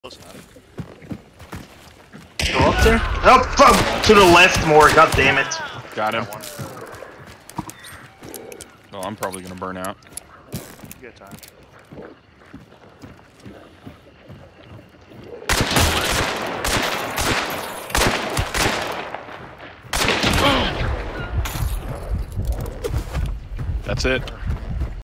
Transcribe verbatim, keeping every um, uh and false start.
Close enough. Go up there? Oh, fuck! To the left more, god damn it. Got him. One. Well, I'm probably gonna burn out. You got time. That's it.